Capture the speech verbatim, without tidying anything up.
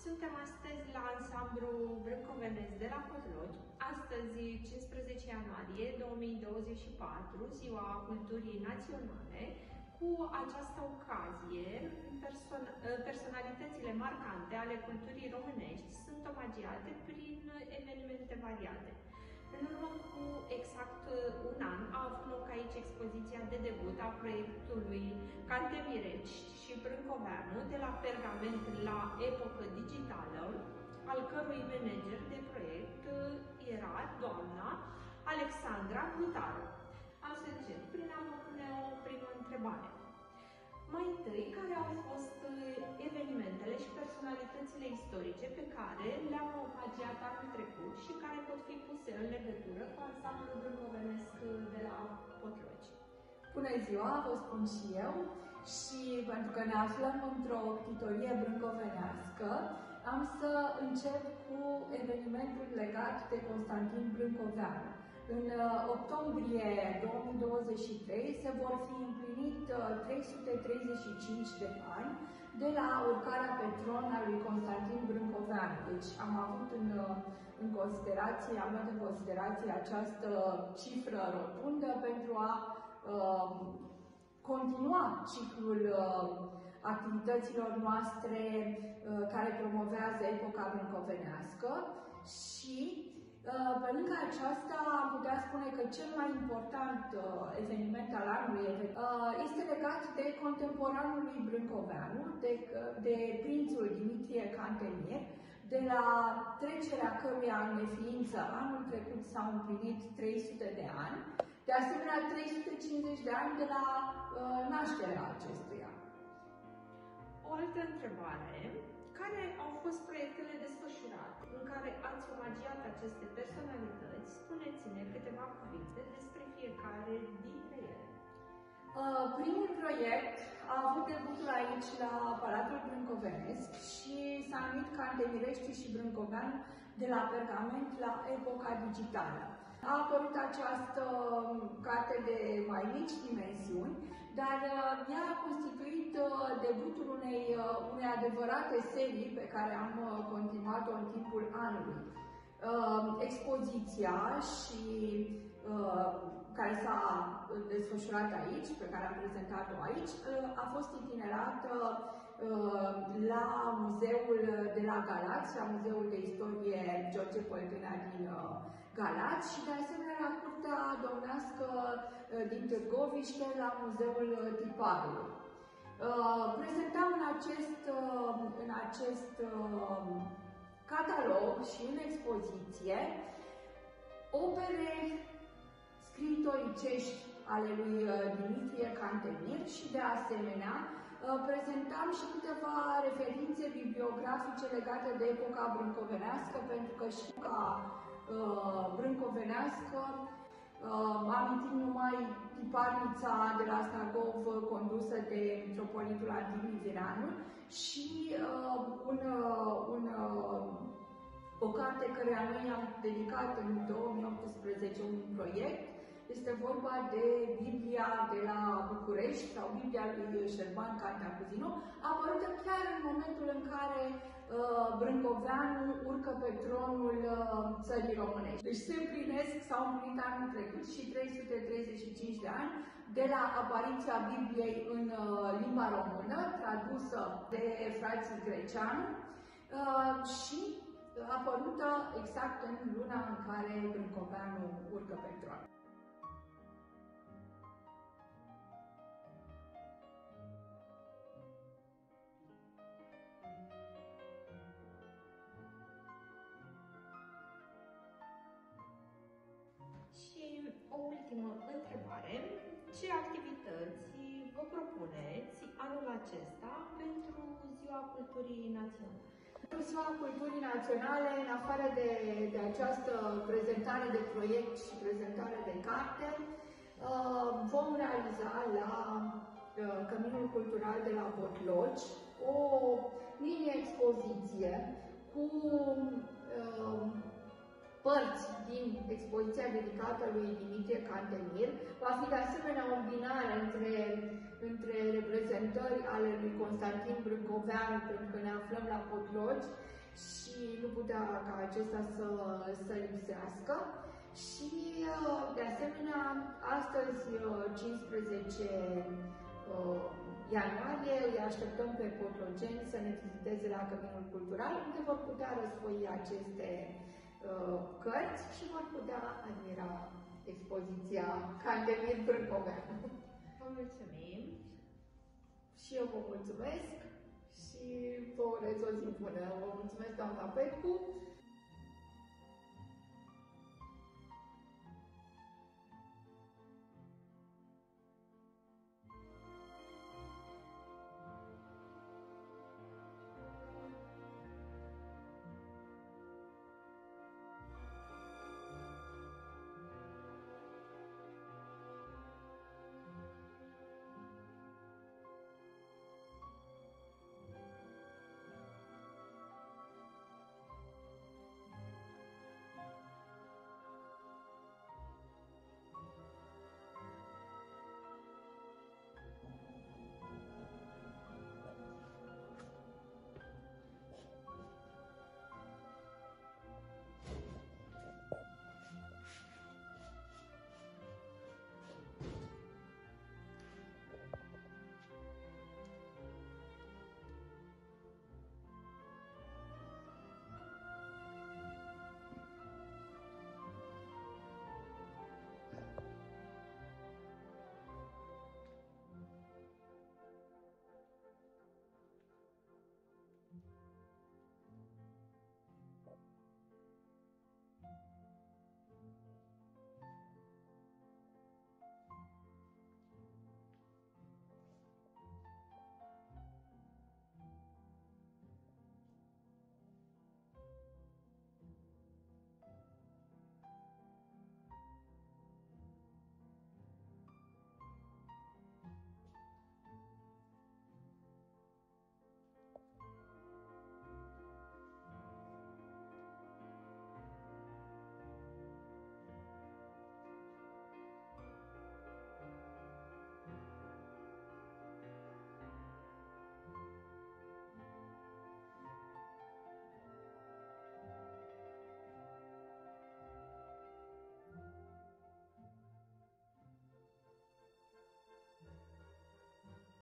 Suntem astăzi la ansamblu brâncovenesc de la Potlogi. Astăzi, cincisprezece ianuarie două mii douăzeci și patru, Ziua Culturii Naționale. Cu această ocazie, person personalitățile marcante ale culturii românești sunt omagiate prin evenimente variate. În urmă cu exact un an a avut loc aici expoziția de debut a proiectului Cantemirești și Brâncoveanu, de la pergament la epocă digitală, al cărui manager de proiect era doamna Alexandra Plutaru. Am să încep prin a vă pune o primă întrebare. Mai întâi, care au fost evenimentele și personalitățile istorice pe care le-am omagiat anul trecut și care pot fi puse în legătură cu ansamblul brâncovenesc de la Potlogi? Bună ziua, vă spun și eu, și pentru că ne aflăm într-o ctitorie brâncovenească, am să încep cu evenimentul legat de Constantin Brâncoveanu. În octombrie două mii douăzeci și trei se vor fi împlinit trei sute treizeci și cinci de ani de la urcarea pe tron a lui Constantin Brâncoveanu. Deci am avut în, în considerație, am luat în considerație această cifră rotundă pentru a uh, continua ciclul uh, activităților noastre uh, care promovează epoca brâncovenească și pe lângă aceasta, am putea spune că cel mai important uh, eveniment al anului uh, este legat de contemporanul lui Brâncoveanu, de, de prințul Dimitrie Cantemir, de la trecerea căruia în neființă anul trecut s-au împlinit trei sute de ani, de asemenea trei sute cincizeci de ani de la uh, nașterea acestuia. O altă întrebare. Care au fost proiectele desfășurate în care ați omagiat aceste personalități? Spuneți-ne câteva cuvinte despre fiecare dintre ele. Uh, primul proiect a avut debutul aici la Palatul Brâncovenesc și s-a numit Cantemirești și Brâncoveanu, de la pergament la epoca digitală. A apărut această carte de mai mici dimensiuni, dar ea a constituit debutul unei, unei adevărate serii pe care am continuat-o în timpul anului. Expoziția și care s-a desfășurat aici, pe care am prezentat-o aici, a fost itinerată la Muzeul de la Galați, la Muzeul de Istorie George Poltena din Galați și de asemenea la Curtea Domnească din Târgoviște, la Muzeul Tiparului. Prezentam în acest, în acest catalog și în expoziție opere scriitoricești ale lui Dimitrie Cantemir și de asemenea prezentam și câteva referințe bibliografice legate de epoca brâncovenească, pentru că și ca uh, brâncovenească uh, amintim numai tiparnița de la Snagov condusă de mitropolitul Antivizineanu și uh, un, uh, un, uh, o carte care noi am dedicat în două mii optsprezece un proiect. Este vorba de Biblia de la București sau Biblia lui Șerban Cantacuzino, apărută chiar în momentul în care uh, Brâncoveanu urcă pe tronul uh, țării românești. Deci se împlinesc, s-au împlinit anul trecut și trei sute treizeci și cinci de ani de la apariția Bibliei în uh, limba română, tradusă de frații Greceanu uh, și apărută exact în luna în care Brâncoveanu urcă pe tron. Și o ultimă întrebare. Ce activități vă propuneți anul acesta pentru Ziua Culturii Naționale? Pentru Ziua Culturii Naționale, în afară de, de această prezentare de proiect și prezentare de carte, vom realiza la Căminul Cultural de la Potlogi o mini-expoziție cu părți din expoziția dedicată lui Dimitrie Cantemir. Va fi de asemenea o îmbinare între, între reprezentări ale lui Constantin Brâncoveanu, pentru că ne aflăm la Potlogi, și nu putea ca acesta să, să lipsească. Și de asemenea, astăzi, cincisprezece ianuarie, îi așteptăm pe Cotroceni să ne viziteze la Căminul Cultural, unde vor putea răsfoi aceste uh, cărți și vor putea admira expoziția Cantemir Brâncoveanu. Vă mulțumim! Și eu vă mulțumesc și vă urez o zi bună. Vă mulțumesc, doamna Petcu.